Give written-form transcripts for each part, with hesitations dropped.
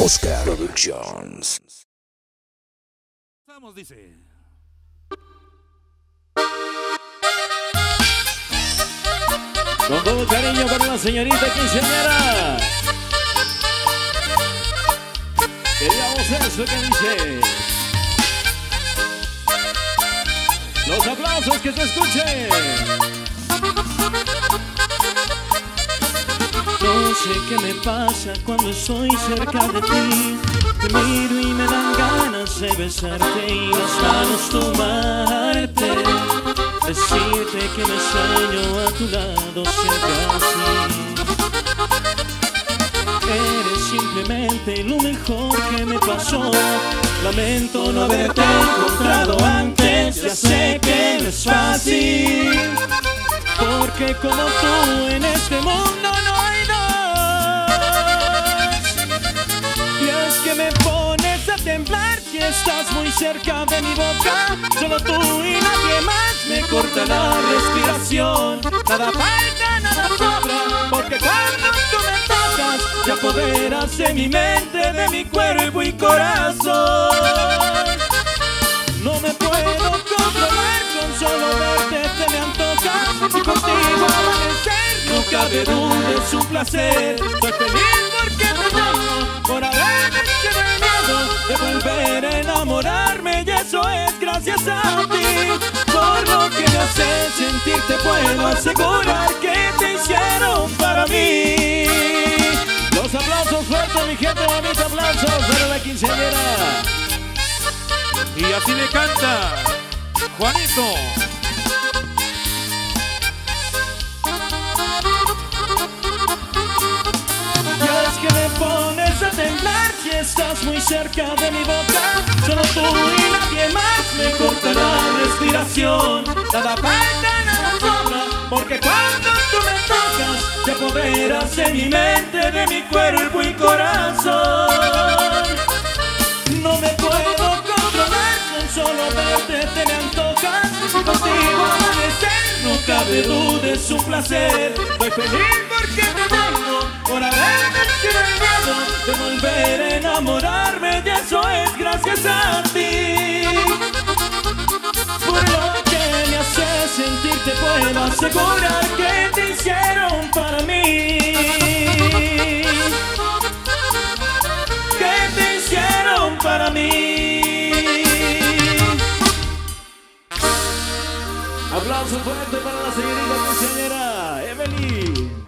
Oscar Productions. Vamos, dice. Con todo cariño para la señorita quinceañera. Queríamos eso que dice. Los aplausos que se escuchen. No sé qué me pasa cuando estoy cerca de ti. Te miro y me dan ganas de besarte y las manos tomarte. Decirte que me sueño a tu lado siempre así. Eres simplemente lo mejor que me pasó. Lamento no haberte encontrado antes. Ya sé que no es fácil, porque como tú en este mundo no hay dos. Y es que me pones a temblar si estás muy cerca de mi boca. Solo tú y nadie más me corta la respiración. Nada falta, nada sobra, porque cuando tú me tocas te apoderas de mi mente, de mi cuerpo y corazón. No me puedo controlar, con solo verte te me antoja. Y contigo amanecer, no cabe duda, es un placer. Soy feliz porque te amo, por haberme hecho el miedo de volver a enamorarme. Y eso es gracias a ti. Por lo que me hace sentir te puedo asegurar que te hicieron para mí. Los aplausos fuertes, mi gente, mis aplausos para la quinceañera. Y así le canta Juanito. Y es que me pones a temblar si estás muy cerca de mi boca. Solo tú y nadie más me corta la respiración. Nada falta, nada sobra, porque cuando tú me tocas te apoderas de mi mente, de mi cuerpo y corazón. No me puedo controlar, con solo verte te me antojas. Contigo amanecer, no cabe duda, es un placer. Estoy feliz porque te tengo, por haberme hecho el miedo de volver a enamorarme. Y eso es gracias a ti. Por lo que me hace sentir te puedo asegurar que te hicieron para mí. Que te hicieron para mí. Aplauso fuerte para la señorita quinceañera Evelyn.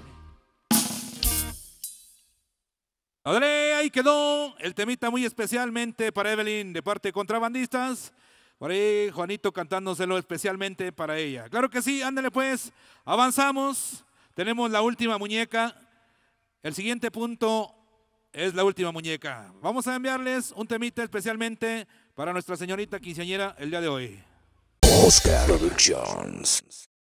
Adre, ahí quedó el temita muy especialmente para Evelyn de parte de Contrabandistas. Por ahí Juanito cantándoselo especialmente para ella. Claro que sí, ándale pues, avanzamos. Tenemos la última muñeca. El siguiente punto es la última muñeca. Vamos a enviarles un temita especialmente para nuestra señorita quinceañera el día de hoy. Oscar Productions.